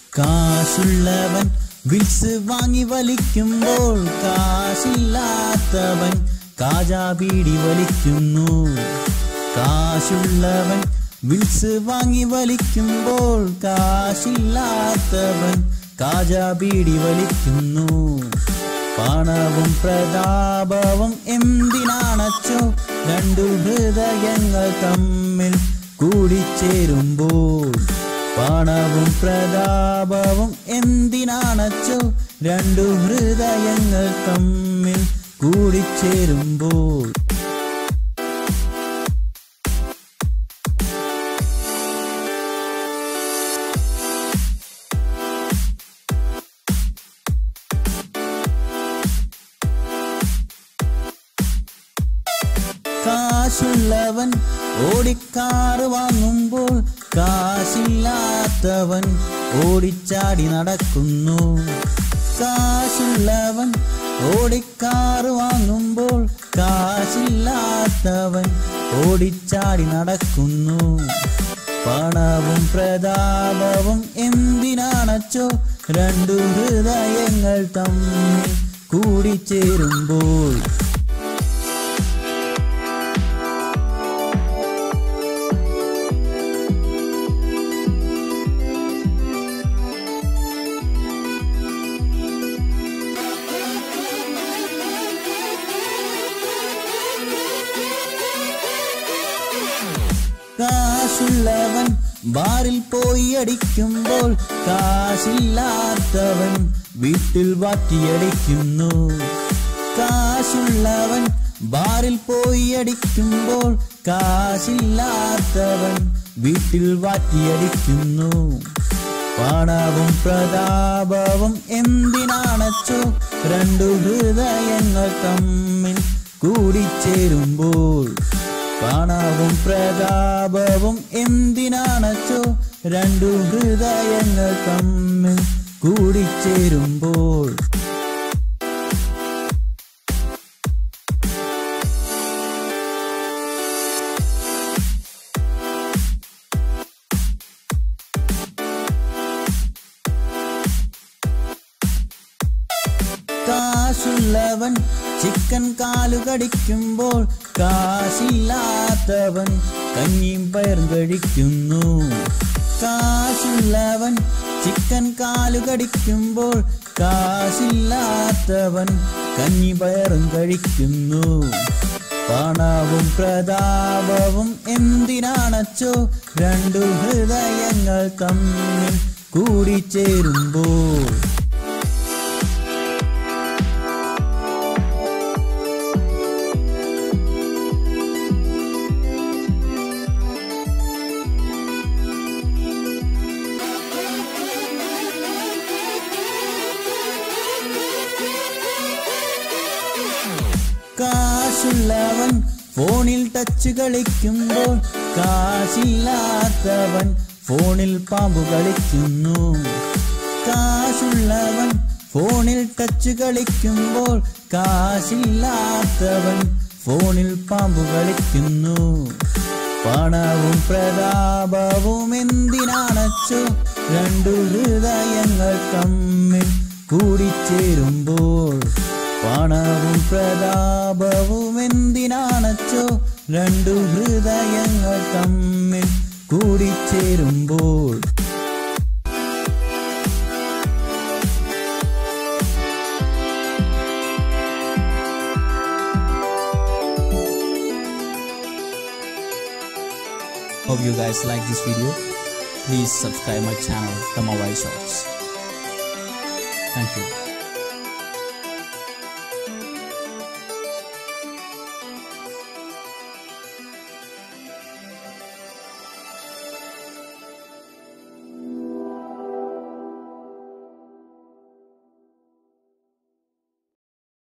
കാശുള്ളവൻ Wills വാങ്ങി വലിക്കുമ്പോൾ കാശില്ലാത്തവൻ Kaja beedi വലിക്കുന്നു. കാശുള്ളവൻ Wills വാങ്ങി വലിക്കുമ്പോൾ കാശില്ലാത്തവൻ കാജാ ബീഡി വലിക്കുന്നു. പണവും പ്രതാപവും എന്തിനാണച്ചോ രണ്ടു ഹൃദയങ്ങൾ തമ്മിൽ കൂടിച്ചേരുമ്പോൾ. പണവും പ്രതാപവും എന്തിനാണച്ചോ രണ്ടു ഹൃദയങ്ങൾ തമ്മിൽ കൂടിച്ചേരുമ്പോൾ. കാശുള്ളവൻ ഓടിക്കാറ് വാങ്ങുമ്പോൾ കാശില്ലാത്തവൻ ഓടിച്ചാടി നടക്കുന്നു. കാശുള്ളവൻ ഓടിക്കാറ് വാങ്ങുമ്പോൾ കാശില്ലാത്തവൻ ഓടിച്ചാടി നടക്കുന്നു. പണവും പ്രതാപവും എന്തിനാണച്ചോ രണ്ടു ഹൃദയങ്ങൾ തമ്മിൽ കൂടിച്ചേരുമ്പോൾ. കാശുള്ളവൻ ബാറിൽ പോയി അടിക്കുമ്പോൾ കാശില്ലാത്തവൻ വീട്ടിൽ വാറ്റിയടിക്കുന്നു. കാശുള്ളവൻ ബാറിൽ പോയി അടിക്കുമ്പോൾ കാശില്ലാത്തവൻ വീട്ടിൽ വാറ്റിയടിക്കുന്നു. പണവും പ്രതാപവും എന്തിനാണച്ചോ രണ്ടു ഹൃദയങ്ങൾ തമ്മിൽ കൂടിച്ചേരുമ്പോൾ. പണവും പ്രതാപവും എന്തിനാണച്ചോ രണ്ടു ഹൃദയങ്ങൾ തമ്മിൽ കൂടിച്ചേരുമ്പോൾ. കാശുള്ളവൻ ചിക്കൻ കാലു കടിക്കുമ്പോൾ കാശില്ലാത്തവൻ കഞ്ഞിയും പയറും കഴിക്കുന്നു. കാശുള്ളവൻ ചിക്കൻ കാലു കടിക്കുമ്പോൾ കാശില്ലാത്തവൻ കഞ്ഞി പയറും കഴിക്കുന്നു. പണവും പ്രതാപവും എന്തിനാണച്ചോ രണ്ടു ഹൃദയങ്ങൾ തമ്മിൽ കൂടിച്ചേരുമ്പോൾ. കാശുള്ളവൻ ഫോണിൽ ടച്ച് കളിക്കുമ്പോൾ കാശില്ലാത്തവൻ ഫോണിൽ പാമ്പ് കളിക്കുന്നു. കാശുള്ളവൻ ഫോണിൽ ടച്ച് കളിക്കുമ്പോൾ കാശില്ലാത്തവൻ ഫോണിൽ പാമ്പ് കളിക്കുന്നു. പണവും പ്രതാപവും എന്തിനാണച്ചോ രണ്ടു ഹൃദയങ്ങൾ തമ്മിൽ കൂടിച്ചേരുമ്പോൾ. പണവും പ്രതാപവും എന്തിനാണച്ചോ രണ്ടു ഹൃദയങ്ങൾ തമ്മിൽ കൂടിച്ചേരുമ്പോൾ. Hope you guys like this video. Please subscribe my channel, The Mobile Shots. Thank you.